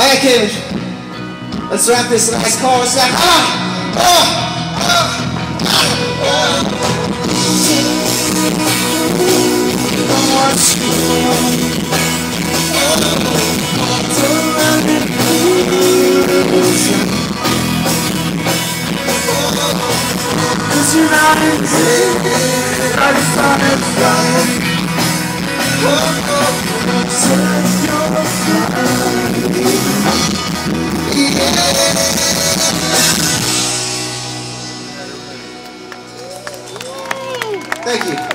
Alright, Cambridge. Let's wrap this nice chorus up. Cause you're not insane, I just thought it's fine. Thank you.